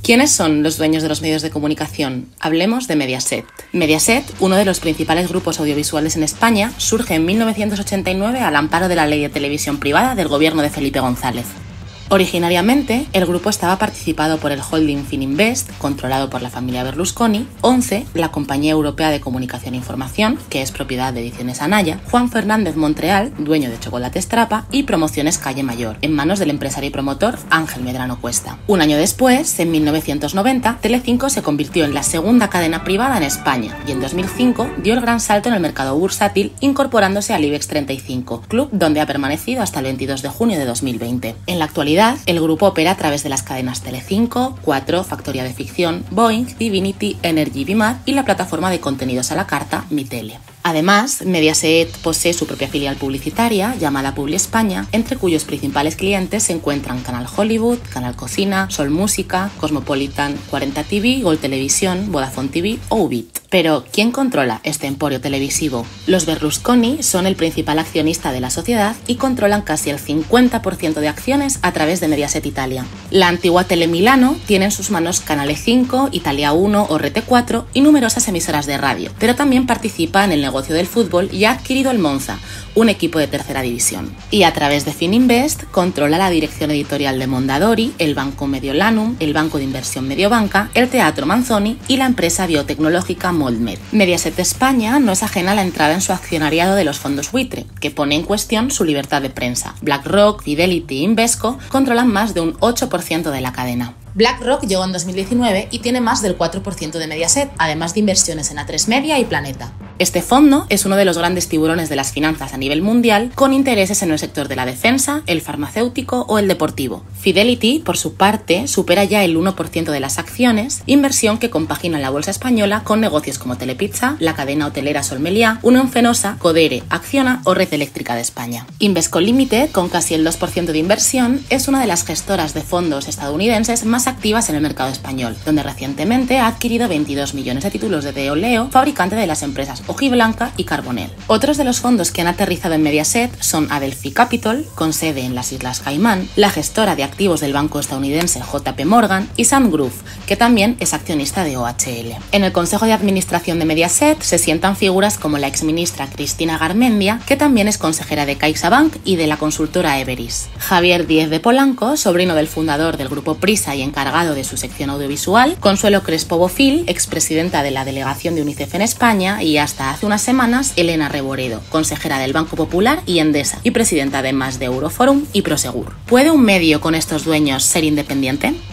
¿Quiénes son los dueños de los medios de comunicación? Hablemos de Mediaset. Mediaset, uno de los principales grupos audiovisuales en España, surge en 1989 al amparo de la Ley de Televisión Privada del gobierno de Felipe González. Originariamente, el grupo estaba participado por el holding Fininvest, controlado por la familia Berlusconi, ONCE, la compañía europea de comunicación e información, que es propiedad de Ediciones Anaya, Juan Fernández Montreal, dueño de Chocolates Trapa, y Promociones Calle Mayor, en manos del empresario y promotor Ángel Medrano Cuesta. Un año después, en 1990, Telecinco se convirtió en la segunda cadena privada en España y en 2005 dio el gran salto en el mercado bursátil, incorporándose al IBEX 35, club donde ha permanecido hasta el 22 de junio de 2020. En la actualidad, el grupo opera a través de las cadenas Telecinco, 4, Factoría de Ficción, Boeing, Divinity, Energy Bimad y la plataforma de contenidos a la carta Mitele. Además, Mediaset posee su propia filial publicitaria llamada Publi España, entre cuyos principales clientes se encuentran Canal Hollywood, Canal Cocina, Sol Música, Cosmopolitan, 40 TV, Gol Televisión, Vodafone TV o Ubit. Pero, ¿quién controla este emporio televisivo? Los Berlusconi son el principal accionista de la sociedad y controlan casi el 50% de acciones a través de Mediaset Italia. La antigua Telemilano tiene en sus manos Canale 5, Italia 1 o Rete 4 y numerosas emisoras de radio, pero también participa en el negocio del fútbol y ha adquirido el Monza, un equipo de tercera división. Y a través de Fininvest controla la dirección editorial de Mondadori, el banco Mediolanum, el banco de inversión Mediobanca, el teatro Manzoni y la empresa biotecnológica Moldmed. Mediaset España no es ajena a la entrada en su accionariado de los fondos buitre, que pone en cuestión su libertad de prensa. BlackRock, Fidelity e Invesco controlan más de un 8% de la cadena. BlackRock llegó en 2019 y tiene más del 4% de Mediaset, además de inversiones en A3 Media y Planeta. Este fondo es uno de los grandes tiburones de las finanzas a nivel mundial, con intereses en el sector de la defensa, el farmacéutico o el deportivo. Fidelity, por su parte, supera ya el 1% de las acciones, inversión que compagina la bolsa española con negocios como Telepizza, la cadena hotelera Sol Meliá, Unión Fenosa, Codere, Acciona o Red Eléctrica de España. Invesco Limited, con casi el 2% de inversión, es una de las gestoras de fondos estadounidenses más activas en el mercado español, donde recientemente ha adquirido 22 millones de títulos de Deoleo, fabricante de las empresas Hojiblanca y Carbonell. Otros de los fondos que han aterrizado en Mediaset son Adelphi Capital, con sede en las Islas Caimán, la gestora de activos del banco estadounidense JP Morgan y Sungroove, que también es accionista de OHL. En el consejo de administración de Mediaset se sientan figuras como la exministra Cristina Garmendia, que también es consejera de CaixaBank y de la consultora Everis. Javier Díez de Polanco, sobrino del fundador del grupo Prisa y encargado de su sección audiovisual, Consuelo Crespo Bofil, expresidenta de la delegación de UNICEF en España, y hasta hace unas semanas Elena Reboredo, consejera del Banco Popular y Endesa, y presidenta además de Euroforum y Prosegur. ¿Puede un medio con estos dueños ser independiente?